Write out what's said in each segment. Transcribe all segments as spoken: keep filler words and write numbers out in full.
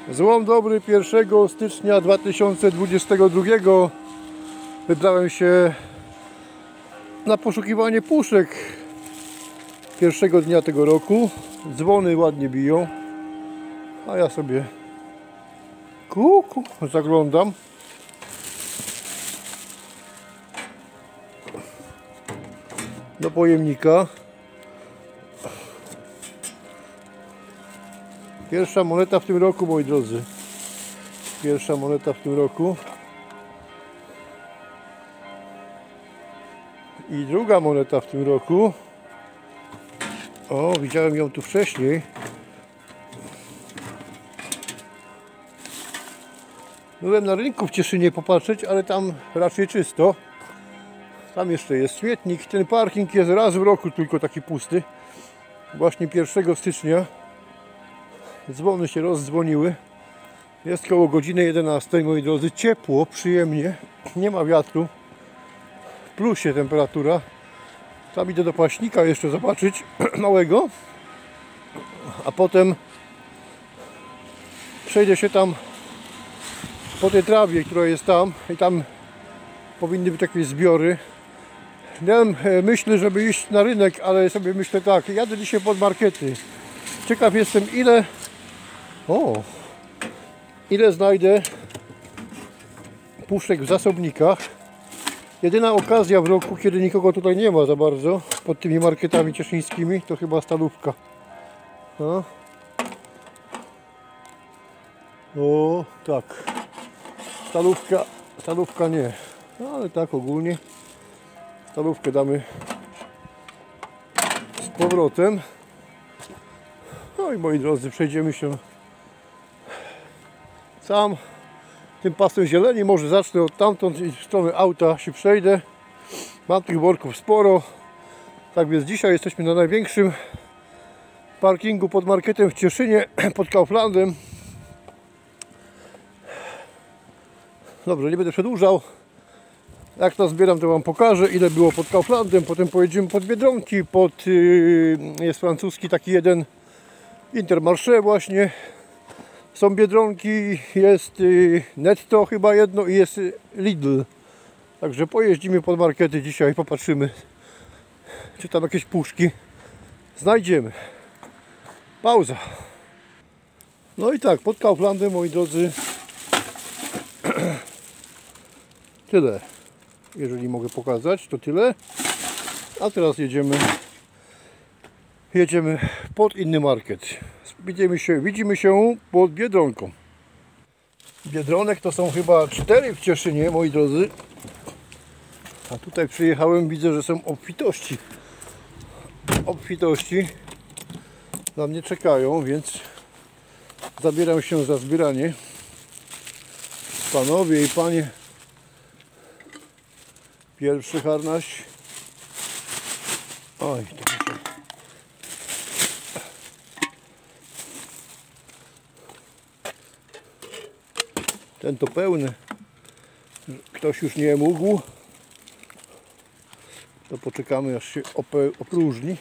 Złom dobry, pierwszego stycznia dwa tysiące dwudziestego drugiego wybrałem się na poszukiwanie puszek pierwszego dnia tego roku. Dzwony ładnie biją, a ja sobie kuku zaglądam. Do pojemnika. Pierwsza moneta w tym roku, moi drodzy. Pierwsza moneta w tym roku. I druga moneta w tym roku. O, widziałem ją tu wcześniej. Byłem na rynku w Cieszynie popatrzeć, ale tam raczej czysto. Tam jeszcze jest śmietnik. Ten parking jest raz w roku tylko taki pusty. Właśnie pierwszego stycznia. Dzwony się rozdzwoniły. Jest koło godziny jedenastej, moi drodzy. Ciepło, przyjemnie. Nie ma wiatru. W plusie temperatura. Tam idę do paśnika jeszcze zobaczyć małego. A potem przejdę się tam po tej trawie, która jest tam. I tam powinny być jakieś zbiory. Miałem myśl, żeby iść na rynek, ale sobie myślę tak. Jadę dzisiaj pod markety. Ciekaw jestem, ile O, ile znajdę puszek w zasobnikach. Jedyna okazja w roku, kiedy nikogo tutaj nie ma za bardzo pod tymi marketami cieszyńskimi, to chyba stalówka. No. O, tak. Stalówka, stalówka nie. No, ale tak ogólnie. Stalówkę damy z powrotem. No i moi drodzy, przejdziemy się sam tym pasem zieleni. Może zacznę od tamtąd i w stronę auta się przejdę. Mam tych worków sporo. Tak więc dzisiaj jesteśmy na największym parkingu pod marketem w Cieszynie, pod Kauflandem. Dobrze, nie będę przedłużał. Jak to zbieram, to wam pokażę, ile było pod Kauflandem. Potem pojedziemy pod Biedronki, pod yy, jest francuski taki jeden Intermarché właśnie. Są Biedronki, jest y, Netto chyba jedno i jest y, Lidl. Także pojeździmy pod markety dzisiaj, popatrzymy, czy tam jakieś puszki znajdziemy. Pauza. No i tak, pod Kauflandem, moi drodzy, tyle. Jeżeli mogę pokazać, to tyle. A teraz jedziemy jedziemy pod inny market. Widzimy się, widzimy się pod Biedronką. Biedronek to są chyba cztery w Cieszynie, moi drodzy. A tutaj przyjechałem, widzę, że są obfitości. Obfitości na mnie czekają, więc zabieram się za zbieranie. Panowie i panie. Pierwszy harnaś. Oj, to muszę. Ten to pełny. Ktoś już nie mógł. To poczekamy, aż się opróżni.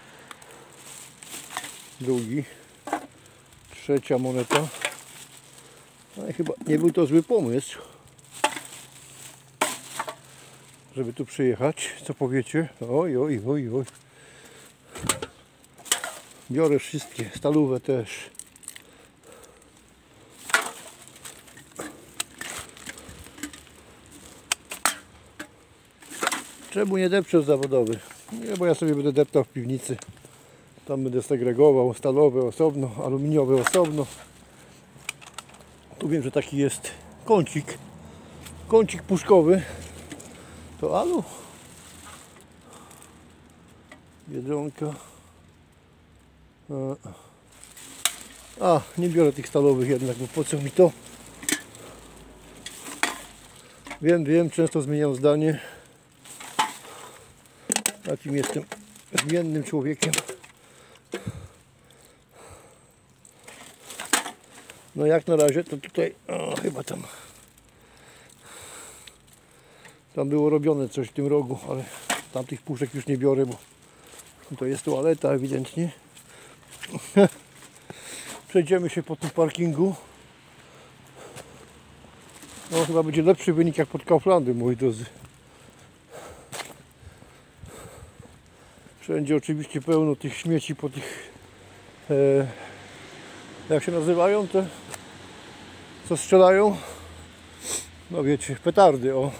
Drugi. Trzecia moneta. No i chyba nie był to zły pomysł, żeby tu przyjechać. Co powiecie? Oj, oj, oj, oj. Biorę wszystkie. Stalówę też. Czemu nie depczesz zawodowy? Nie, bo ja sobie będę deptał w piwnicy. Tam będę segregował stalowe osobno, aluminiowe osobno. Tu wiem, że taki jest kącik. Kącik puszkowy. To alu. Biedronka. A, nie biorę tych stalowych jednak, bo po co mi to? Wiem, wiem, często zmieniam zdanie. Takim jestem zmiennym człowiekiem. No jak na razie to tutaj o, chyba tam tam było robione coś w tym rogu, ale tamtych puszek już nie biorę, bo to jest toaleta ewidentnie. Przejdziemy się po tym parkingu. No chyba będzie lepszy wynik jak pod Kauflandem, moi drodzy. Wszędzie oczywiście pełno tych śmieci po tych, e, jak się nazywają te, co strzelają? No wiecie, petardy, o.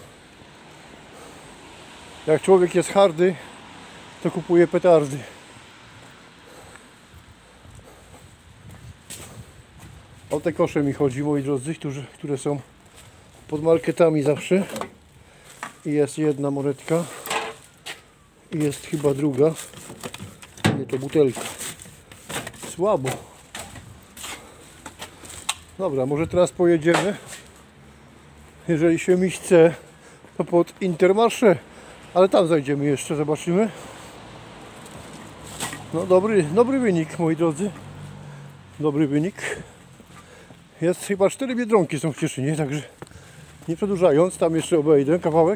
Jak człowiek jest hardy, to kupuje petardy. O te kosze mi chodzi, moi drodzy, którzy, które są pod marketami zawsze. I jest jedna monetka. I jest chyba druga. Nie, to butelka. Słabo. Dobra, może teraz pojedziemy. Jeżeli się mi chce, to pod Intermarché. Ale tam zajdziemy jeszcze, zobaczymy. No dobry, dobry wynik, moi drodzy. Dobry wynik. Jest chyba cztery Biedronki są w Cieszynie, także nie przedłużając, tam jeszcze obejdę kawałek.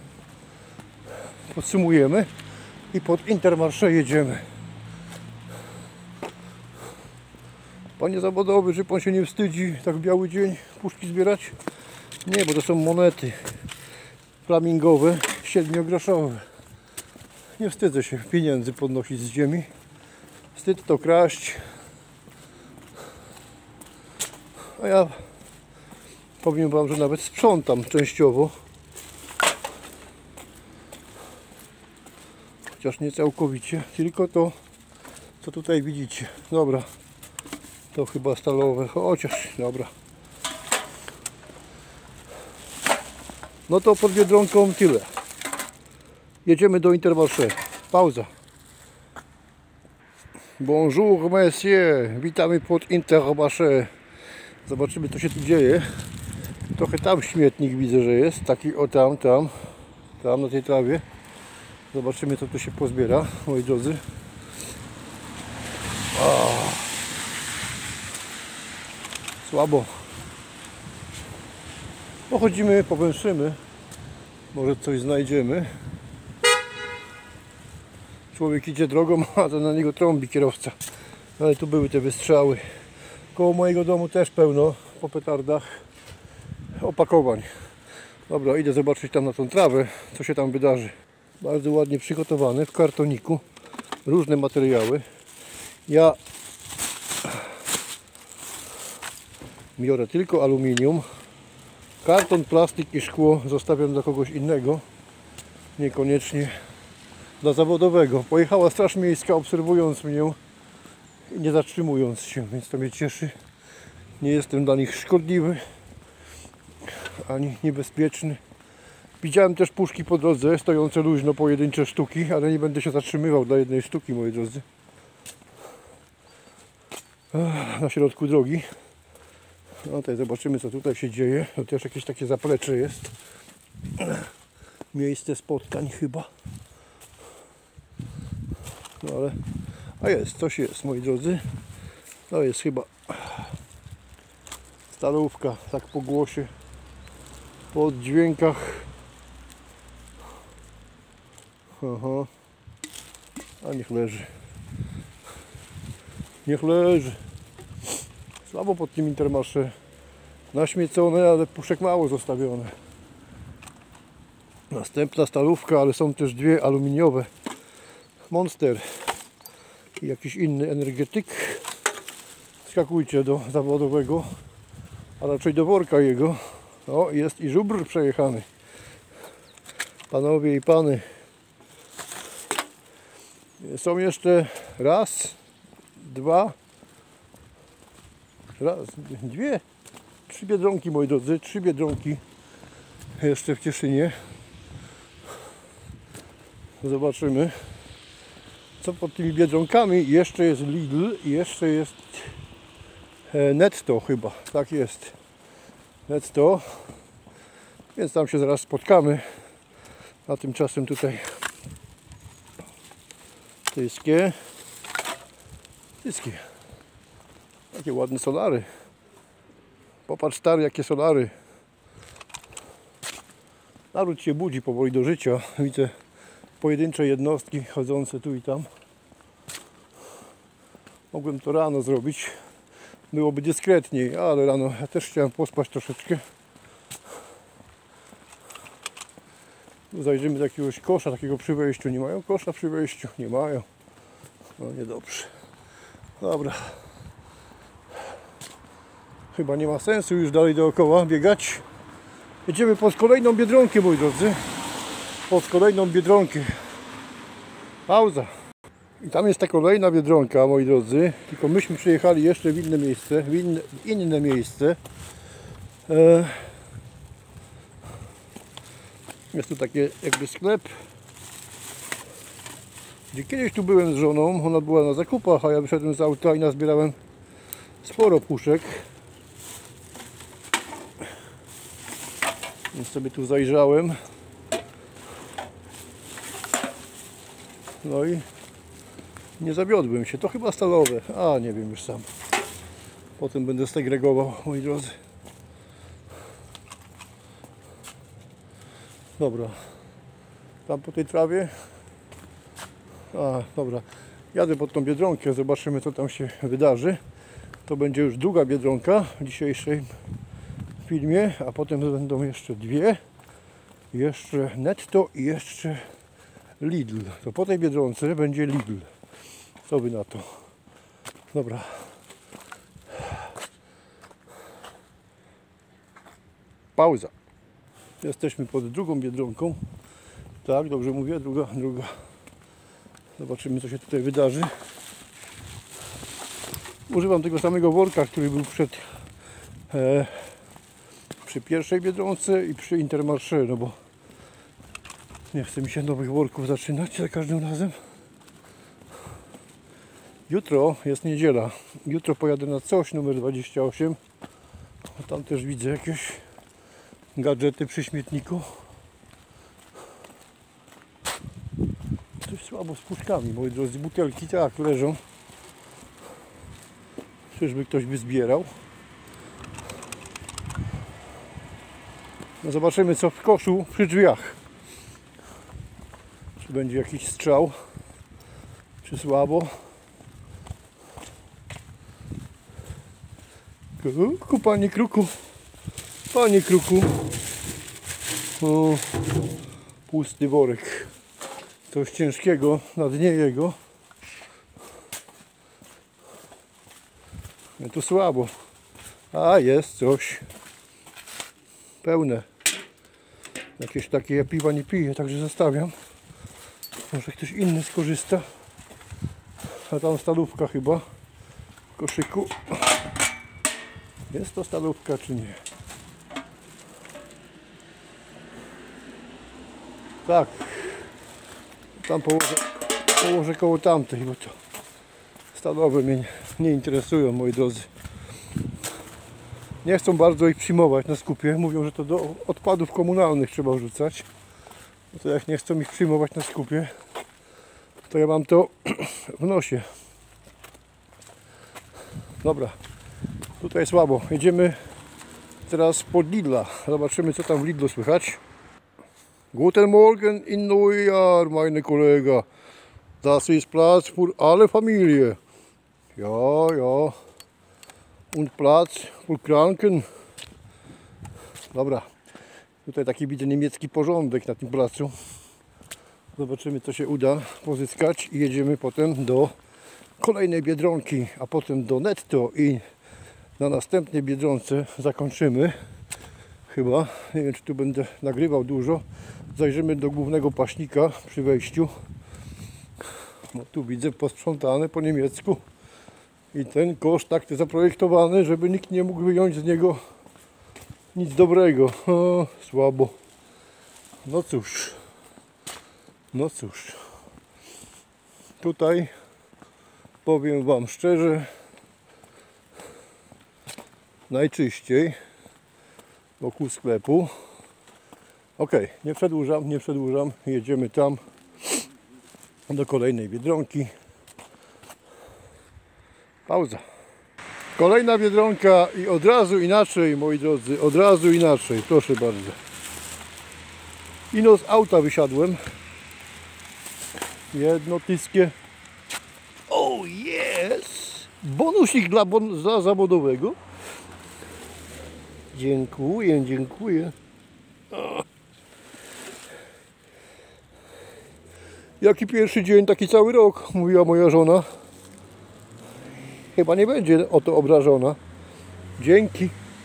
Podsumujemy i pod Intermarché jedziemy. Panie zawodowy, czy pan się nie wstydzi tak w biały dzień puszki zbierać? Nie, bo to są monety flamingowe, siedmiogroszowe. Nie wstydzę się pieniędzy podnosić z ziemi. Wstyd to kraść. A ja powiem wam, że nawet sprzątam częściowo. Chociaż nie całkowicie, tylko to, co tutaj widzicie. Dobra, to chyba stalowe, chociaż, dobra. No to pod Biedronką tyle. Jedziemy do Intermarché. Pauza. Bonjour, monsieur. Witamy pod Intermarché. Zobaczymy, co się tu dzieje. Trochę tam śmietnik widzę, że jest. Taki o tam, tam. Tam na tej trawie. Zobaczymy, co tu się pozbiera, moi drodzy. O. Słabo. Pochodzimy, powęszymy. Może coś znajdziemy. Człowiek idzie drogą, a to na niego trąbi kierowca. Ale tu były te wystrzały. Koło mojego domu też pełno po petardach opakowań. Dobra, idę zobaczyć tam na tą trawę, co się tam wydarzy. Bardzo ładnie przygotowane w kartoniku. Różne materiały. Ja biorę tylko aluminium. Karton, plastik i szkło zostawiam dla kogoś innego. Niekoniecznie dla zawodowego. Pojechała Straż Miejska, obserwując mnie i nie zatrzymując się, więc to mnie cieszy. Nie jestem dla nich szkodliwy ani niebezpieczny. Widziałem też puszki po drodze, stojące luźno, pojedyncze sztuki, ale nie będę się zatrzymywał dla jednej sztuki, moi drodzy. Na środku drogi. No tutaj zobaczymy, co tutaj się dzieje. To też jakieś takie zaplecze jest. Miejsce spotkań chyba. No ale... A jest, coś jest, moi drodzy. To jest chyba stalówka, tak po głosie, po oddźwiękach. Aha. A niech leży. Niech leży. Słabo pod tym Intermarché. Naśmiecone, ale puszek mało zostawione. Następna stalówka, ale są też dwie aluminiowe. Monster i jakiś inny energetyk. Skakujcie do zawodowego, a raczej do worka jego. O, jest i żubr przejechany. Panowie i pany. Są jeszcze raz, dwa, raz, dwie, trzy Biedronki, moi drodzy, trzy Biedronki jeszcze w Cieszynie. Zobaczymy, co pod tymi Biedronkami. Jeszcze jest Lidl i jeszcze jest Netto chyba, tak jest, Netto, więc tam się zaraz spotkamy. A tymczasem tutaj Tyskie. Tyskie. Takie ładne solary. Popatrz stary, jakie solary. Naród się budzi powoli do życia. Widzę pojedyncze jednostki chodzące tu i tam. Mogłem to rano zrobić. Byłoby dyskretniej, ale rano ja też chciałem pospać troszeczkę. Zajrzymy do jakiegoś kosza takiego przy wejściu. Nie mają kosza przy wejściu? Nie mają. No niedobrze. Dobra. Chyba nie ma sensu już dalej dookoła biegać. Jedziemy pod kolejną Biedronkę, moi drodzy. Pod kolejną Biedronkę. Pauza. I tam jest ta kolejna Biedronka, moi drodzy. Tylko myśmy przyjechali jeszcze w inne miejsce. W inne, w inne miejsce. E... Jest tu taki jakby sklep, gdzie kiedyś tu byłem z żoną. Ona była na zakupach, a ja wyszedłem z auta i nazbierałem sporo puszek. Więc sobie tu zajrzałem. No i nie zawiodłem się. To chyba stalowe. A, nie wiem już sam. Potem będę segregował, moi drodzy. Dobra. Tam po tej trawie. A, dobra. Jadę pod tą Biedronkę. Zobaczymy, co tam się wydarzy. To będzie już druga Biedronka w dzisiejszym filmie. A potem będą jeszcze dwie. Jeszcze Netto i jeszcze Lidl. To po tej Biedronce będzie Lidl. Co wy na to? Dobra. Pauza. Jesteśmy pod drugą Biedronką. Tak, dobrze mówię, druga, druga. Zobaczymy, co się tutaj wydarzy. Używam tego samego worka, który był przed e, przy pierwszej Biedronce i przy Intermarché, no bo nie chce mi się nowych worków zaczynać za każdym razem. Jutro jest niedziela. Jutro pojadę na coś numer dwadzieścia osiem. Tam też widzę jakieś gadżety przy śmietniku. Coś słabo z puszkami, moi drodzy. Butelki tak leżą. Czyżby ktoś by zbierał? No zobaczymy, co w koszu przy drzwiach. Czy będzie jakiś strzał, czy słabo. Ku, panie kruku. Panie kruku. O, pusty worek. Coś ciężkiego na dnie jego. No to słabo. A jest coś. Pełne. Jakieś takie, ja piwa nie piję, także zostawiam. Może ktoś inny skorzysta. A tam stalówka chyba w koszyku. Jest to stalówka czy nie? Tak. Tam położę, położę koło tamtej, bo to stalowe mnie nie, nie interesują, moi drodzy. Nie chcą bardzo ich przyjmować na skupie. Mówią, że to do odpadów komunalnych trzeba wrzucać. No to jak nie chcą ich przyjmować na skupie, to ja mam to w nosie. Dobra. Tutaj słabo. Jedziemy teraz pod Lidla. Zobaczymy, co tam w Lidlu słychać. Guten Morgen in Neujahr, meine Kollegen. Das ist Platz für alle Familie. Ja, ja. Und Platz für Kranken. Dobra. Tutaj taki widzę niemiecki porządek na tym placu. Zobaczymy, co się uda pozyskać i jedziemy potem do kolejnej Biedronki, a potem do Netto i na następnej Biedronce zakończymy. Chyba. Nie wiem, czy tu będę nagrywał dużo. Zajrzymy do głównego paśnika przy wejściu. No tu widzę posprzątane po niemiecku. I ten kosz tak zaprojektowany, żeby nikt nie mógł wyjąć z niego nic dobrego. O, słabo. No cóż. No cóż. Tutaj powiem wam szczerze, najczyściej wokół sklepu. Ok, nie przedłużam, nie przedłużam. Jedziemy tam do kolejnej Biedronki. Pauza. Kolejna Biedronka i od razu inaczej, moi drodzy, od razu inaczej, proszę bardzo. Ino z auta wysiadłem. Jedno tyskie. Oh yes! Bonusik dla, bon dla zawodowego. Dziękuję, dziękuję. Jaki pierwszy dzień, taki cały rok, mówiła moja żona. Chyba nie będzie o to obrażona. Dzięki.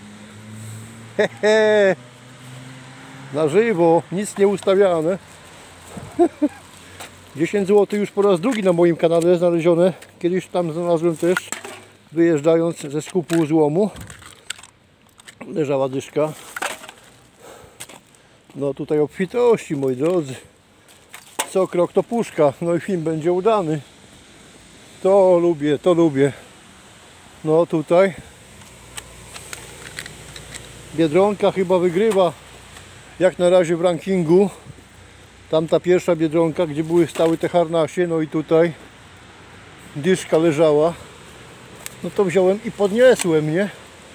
Hehe. Na żywo, nic nie ustawiane. dziesięć złotych już po raz drugi na moim kanale znalezione. Kiedyś tam znalazłem też, wyjeżdżając ze skupu złomu. Leżała dyszka. No tutaj obfitości, moi drodzy. Co krok to puszka. No i film będzie udany. To lubię, to lubię. No tutaj Biedronka chyba wygrywa jak na razie w rankingu. Tamta pierwsza Biedronka, gdzie były stały te harnasie. No i tutaj dyszka leżała. No to wziąłem i podniosłem, nie?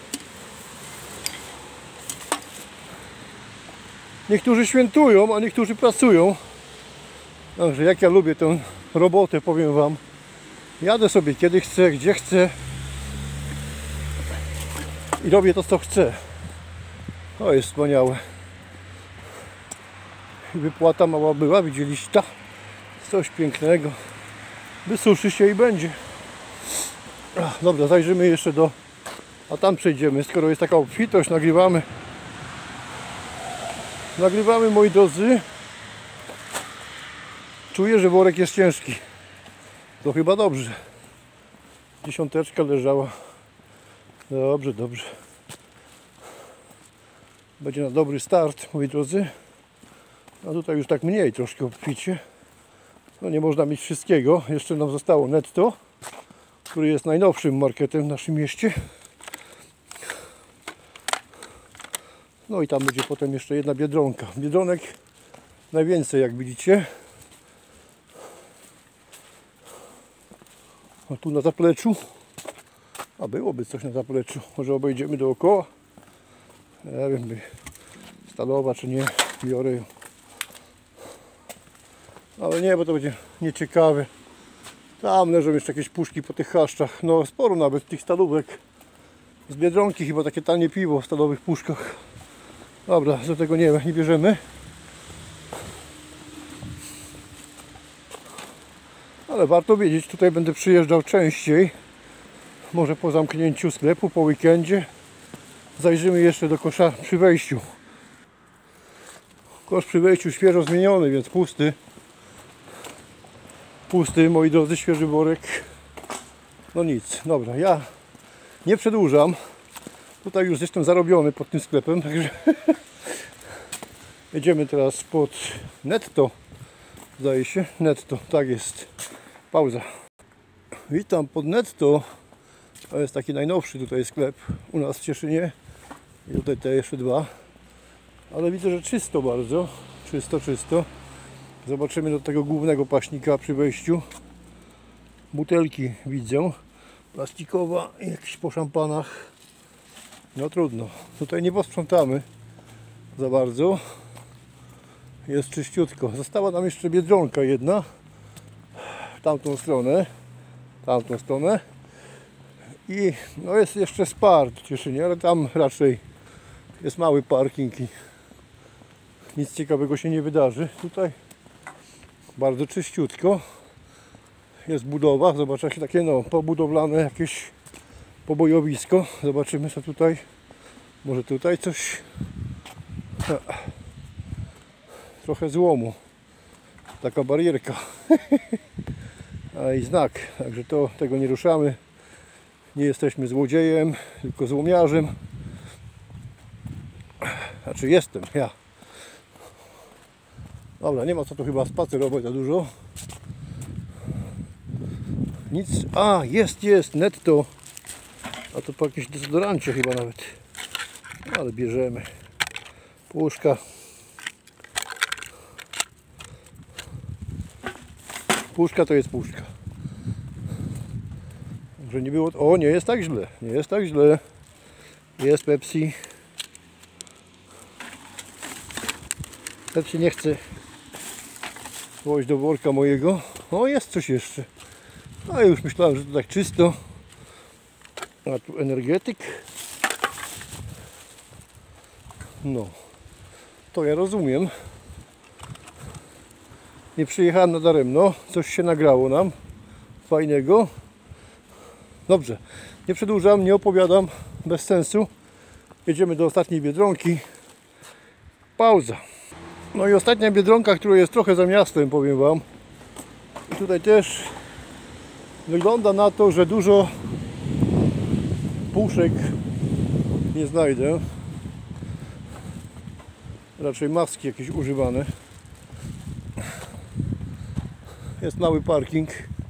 Niektórzy świętują, a niektórzy pracują. Także jak ja lubię tę robotę, powiem wam. Jadę sobie kiedy chcę, gdzie chcę i robię to, co chcę. To jest wspaniałe. Wypłata mała była, widzieliście? Coś pięknego. Wysuszy się i będzie. Ach, dobra, zajrzymy jeszcze do... A tam przejdziemy, skoro jest taka obfitość, nagrywamy. Nagrywamy, moi drodzy. Czuję, że worek jest ciężki. To chyba dobrze. Dziesiąteczka leżała. Dobrze, dobrze. Będzie na dobry start, moi drodzy. A tutaj już tak mniej troszkę obficie. No nie można mieć wszystkiego. Jeszcze nam zostało Netto, który jest najnowszym marketem w naszym mieście. No i tam będzie potem jeszcze jedna Biedronka. Biedronek najwięcej, jak widzicie. A tu na zapleczu. A byłoby coś na zapleczu. Może obejdziemy dookoła. Nie wiem, by stalowa czy nie. Biorę ją. Ale nie, bo to będzie nieciekawe. Tam leżą jeszcze jakieś puszki po tych chaszczach. No sporo nawet tych stalówek. Z Biedronki chyba takie tanie piwo w stalowych puszkach. Dobra, do tego nie, nie bierzemy. Ale warto wiedzieć, tutaj będę przyjeżdżał częściej. Może po zamknięciu sklepu, po weekendzie. Zajrzymy jeszcze do kosza przy wejściu. Kosz przy wejściu świeżo zmieniony, więc pusty. Pusty, moi drodzy, świeży worek. No nic, dobra, ja nie przedłużam. Tutaj już jestem zarobiony pod tym sklepem, także jedziemy teraz pod Netto. Zdaje się, Netto, tak jest. Pauza. Witam pod Netto. To jest taki najnowszy tutaj sklep u nas w Cieszynie. I tutaj te jeszcze dwa. Ale widzę, że czysto bardzo. Czysto, czysto. Zobaczymy do tego głównego paśnika przy wejściu. Butelki widzę. Plastikowa, jakieś po szampanach. No trudno. Tutaj nie posprzątamy za bardzo. Jest czyściutko. Została nam jeszcze Biedronka jedna. W tamtą stronę. W tamtą stronę. I no jest jeszcze Spar w Cieszynie, ale tam raczej jest mały parking i nic ciekawego się nie wydarzy. Tutaj bardzo czyściutko. Jest budowa. Zobaczcie, takie no pobudowlane jakieś pobojowisko. Zobaczymy, co tutaj. Może tutaj coś. Trochę złomu. Taka barierka. A i znak. Także to tego nie ruszamy. Nie jesteśmy złodziejem, tylko złomiarzem. Znaczy jestem, ja. Dobra, nie ma co tu chyba spacerować za dużo. Nic. A, jest, jest, Netto. A to po jakimś dezodorancie chyba nawet. Ale bierzemy. Puszka. Puszka to jest puszka. Że nie było... O, nie jest tak źle. Nie jest tak źle. Jest Pepsi. Pepsi nie chce włożyć do worka mojego. O, jest coś jeszcze. A już myślałem, że to tak czysto. A tu energetyk. No. To ja rozumiem. Nie przyjechałem nadaremno, coś się nagrało nam fajnego. Dobrze, nie przedłużam, nie opowiadam, bez sensu. Jedziemy do ostatniej Biedronki. Pauza. No i ostatnia Biedronka, która jest trochę za miastem, powiem wam. I tutaj też wygląda na to, że dużo puszek nie znajdę. Raczej maski jakieś używane. Jest mały parking.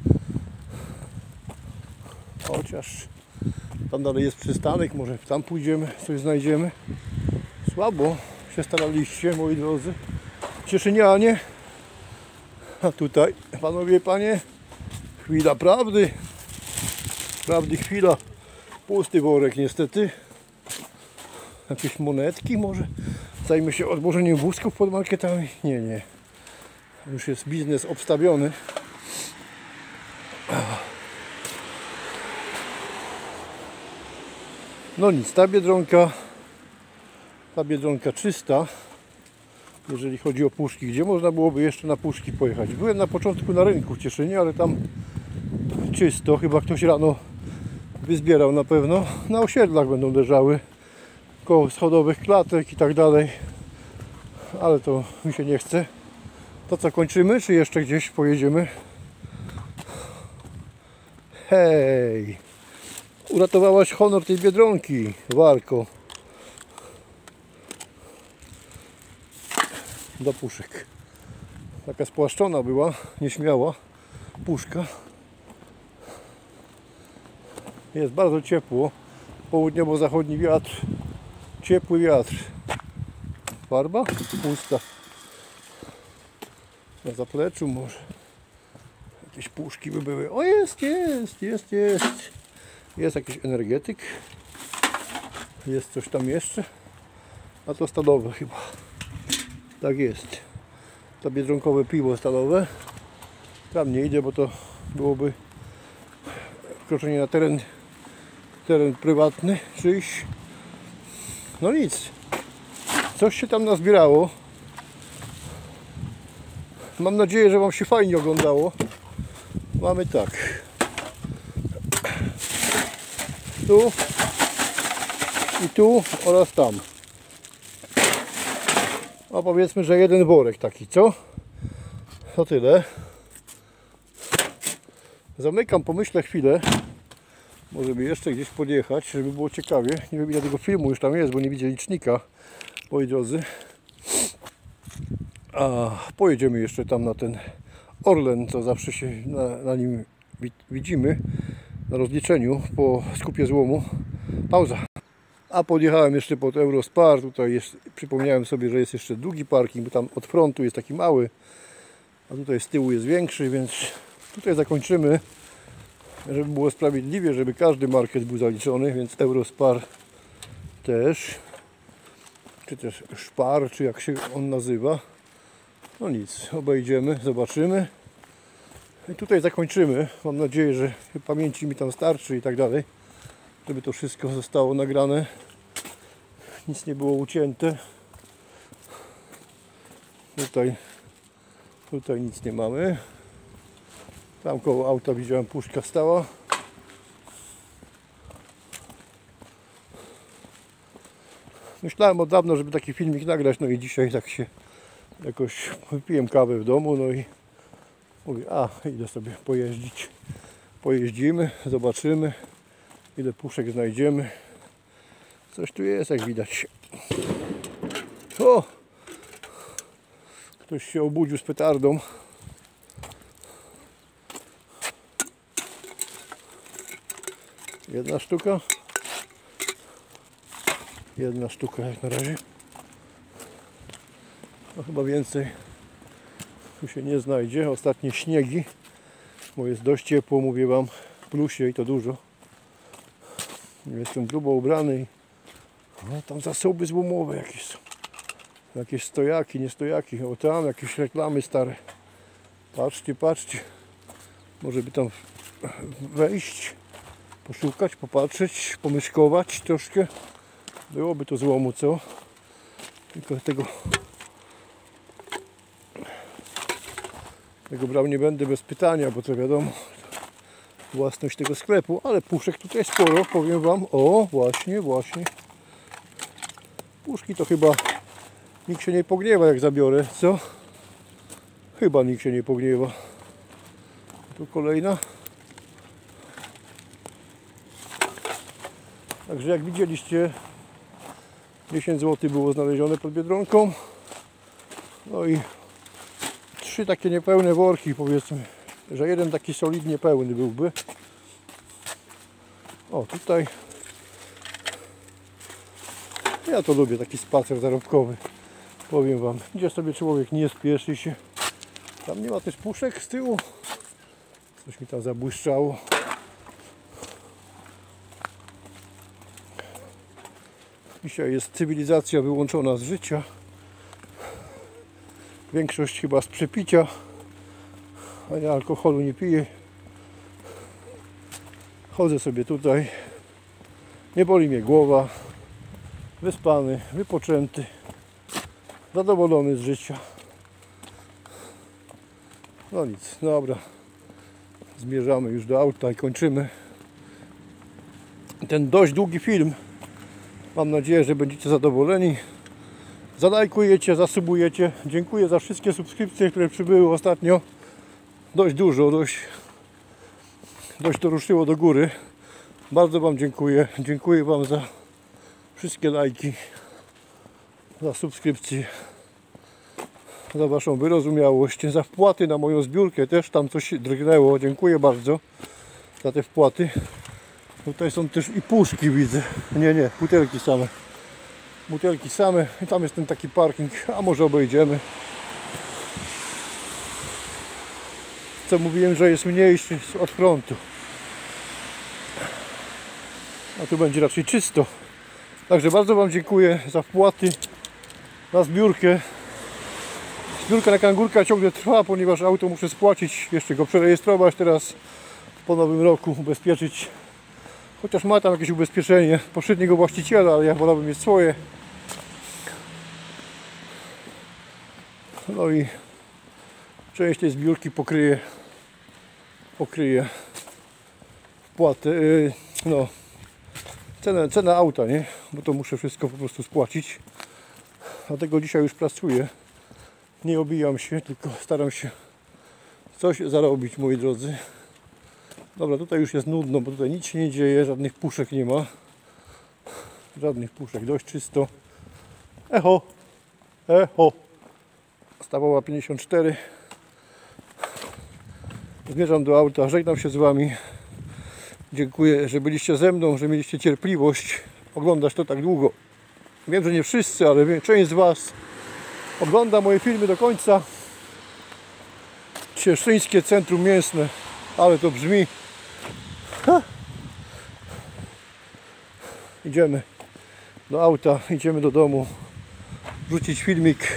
Chociaż tam dalej jest przystanek, może tam pójdziemy, coś znajdziemy. Słabo się staraliście, moi drodzy cieszynianie. A tutaj, panowie, panie, chwila prawdy. Prawdy chwila. Pusty worek niestety. Jakieś monetki może? Zajmę się odłożeniem wózków pod marketami? Nie, nie. Już jest biznes obstawiony. No nic, ta Biedronka, ta Biedronka czysta, jeżeli chodzi o puszki. Gdzie można byłoby jeszcze na puszki pojechać? Byłem na początku na rynku w Cieszynie, ale tam czysto. Chyba ktoś rano wyzbierał na pewno. Na osiedlach będą leżały, koło schodowych klatek i tak dalej. Ale to mi się nie chce. To co, kończymy, czy jeszcze gdzieś pojedziemy? Hej! Uratowałaś honor tej Biedronki, Warko. Do puszek. Taka spłaszczona była, nieśmiała puszka. Jest bardzo ciepło. Południowo-zachodni wiatr. Ciepły wiatr. Farba pusta. Na zapleczu może jakieś puszki by były. O, jest, jest, jest, jest. Jest jakiś energetyk. Jest coś tam jeszcze. A to stalowe chyba. Tak jest. To biedronkowe piwo stalowe. Tam nie idę, bo to byłoby wkroczenie na teren teren prywatny czyjś. No nic. Coś się tam nazbierało. Mam nadzieję, że wam się fajnie oglądało. Mamy tak. Tu i tu oraz tam. A powiedzmy, że jeden worek taki, co? To tyle. Zamykam, pomyślę chwilę. Może by jeszcze gdzieś podjechać, żeby było ciekawie. Nie wiem, ile tego filmu już tam jest, bo nie widzę licznika, moi drodzy. A pojedziemy jeszcze tam na ten Orlen, to zawsze się na, na nim widzimy, na rozliczeniu po skupie złomu. Pauza. A podjechałem jeszcze pod Eurospar. Tutaj jest, przypomniałem sobie, że jest jeszcze drugi parking, bo tam od frontu jest taki mały, a tutaj z tyłu jest większy, więc tutaj zakończymy, żeby było sprawiedliwie, żeby każdy market był zaliczony, więc Eurospar też, czy też Szpar, czy jak się on nazywa. No nic, obejdziemy, zobaczymy i tutaj zakończymy. Mam nadzieję, że pamięci mi tam starczy i tak dalej, żeby to wszystko zostało nagrane, nic nie było ucięte. Tutaj, tutaj nic nie mamy. Tam koło auta widziałem, puszka stała. Myślałem od dawna, żeby taki filmik nagrać, no i dzisiaj tak się jakoś wypiłem kawę w domu, no i mówię, a idę sobie pojeździć. Pojeździmy, zobaczymy, ile puszek znajdziemy. Coś tu jest, jak widać. O! Ktoś się obudził z petardą. Jedna sztuka. Jedna sztuka jak na razie. No chyba więcej tu się nie znajdzie. Ostatnie śniegi, bo jest dość ciepło, mówię wam, w plusie i to dużo. Jestem grubo ubrany i no, tam zasoby złomowe jakieś są. Jakieś stojaki, nie stojaki, o tam jakieś reklamy stare. Patrzcie, patrzcie. Może by tam wejść, poszukać, popatrzeć, pomyszkować troszkę. Byłoby to złomu, co? Tylko tego Tego brał nie będę bez pytania, bo to wiadomo, własność tego sklepu, ale puszek tutaj sporo, powiem wam. O, właśnie, właśnie. Puszki to chyba nikt się nie pogniewa, jak zabiorę, co? Chyba nikt się nie pogniewa. Tu kolejna. Także jak widzieliście, dziesięć złotych było znalezione pod Biedronką. No i trzy takie niepełne worki, powiedzmy, że jeden taki solidnie pełny byłby. O, tutaj ja to lubię, taki spacer zarobkowy, powiem wam, gdzie sobie człowiek nie spieszy się. Tam nie ma też puszek z tyłu, coś mi tam zabłyszczało. Dzisiaj jest cywilizacja wyłączona z życia, większość chyba z przepicia, a ja alkoholu nie piję. Chodzę sobie tutaj, nie boli mnie głowa, wyspany, wypoczęty, zadowolony z życia. No nic, dobra, zmierzamy już do auta i kończymy ten dość długi film. Mam nadzieję, że będziecie zadowoleni. Zalajkujecie, zasubujecie. Dziękuję za wszystkie subskrypcje, które przybyły ostatnio. Dość dużo, dość, dość to ruszyło do góry. Bardzo wam dziękuję. Dziękuję wam za wszystkie lajki, za subskrypcje, za waszą wyrozumiałość, za wpłaty na moją zbiórkę. Też tam coś drgnęło. Dziękuję bardzo za te wpłaty. Tutaj są też i puszki, widzę. Nie, nie, butelki same. Butelki same. I tam jest ten taki parking. A może obejdziemy. Co mówiłem, że jest mniejszy od frontu. A tu będzie raczej czysto. Także bardzo wam dziękuję za wpłaty na zbiórkę. Zbiórka na kangurka ciągle trwa, ponieważ auto muszę spłacić. Jeszcze go przerejestrować teraz po nowym roku, ubezpieczyć. Chociaż ma tam jakieś ubezpieczenie poprzedniego właściciela, ale ja wolałbym mieć swoje. No i część tej zbiórki pokryje pokryje wpłatę, yy, no cenę, cenę auta, nie? Bo to muszę wszystko po prostu spłacić. Dlatego dzisiaj już pracuję. Nie obijam się, tylko staram się coś zarobić, moi drodzy. Dobra, tutaj już jest nudno, bo tutaj nic się nie dzieje, żadnych puszek nie ma. Żadnych puszek, dość czysto. Echo, echo. Stawoła pięćdziesiąt cztery. Zmierzam do auta, żegnam się z wami. Dziękuję, że byliście ze mną, że mieliście cierpliwość oglądać to tak długo. Wiem, że nie wszyscy, ale część z was ogląda moje filmy do końca. Cieszyńskie Centrum Mięsne, ale to brzmi. Ha. Idziemy do auta, idziemy do domu, wrzucić filmik.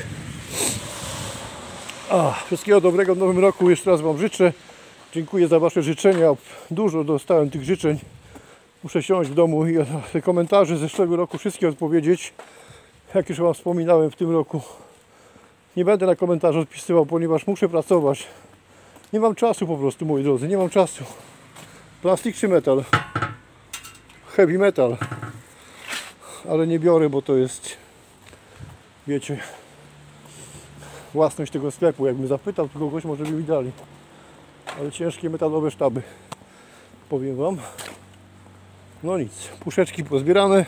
A, wszystkiego dobrego w nowym roku, jeszcze raz wam życzę. Dziękuję za wasze życzenia, dużo dostałem tych życzeń. Muszę siąść w domu i te komentarze z zeszłego roku wszystkie odpowiedzieć. Jak już wam wspominałem, w tym roku nie będę na komentarze odpisywał, ponieważ muszę pracować. Nie mam czasu po prostu, moi drodzy, nie mam czasu. Plastik czy metal? Heavy metal. Ale nie biorę, bo to jest, wiecie, własność tego sklepu. Jakbym zapytał, to kogoś może by mi dali. Ale ciężkie metalowe sztaby, powiem wam. No nic, puszeczki pozbierane.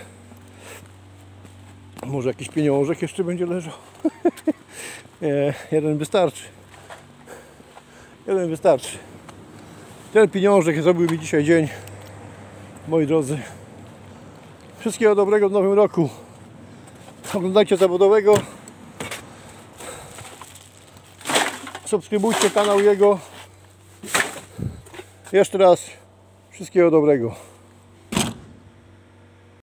Może jakiś pieniążek jeszcze będzie leżał. Nie, jeden wystarczy. Jeden wystarczy. Ten pieniążek zrobił mi dzisiaj dzień, moi drodzy. Wszystkiego dobrego w nowym roku. Oglądajcie zawodowego. Subskrybujcie kanał jego. Jeszcze raz wszystkiego dobrego.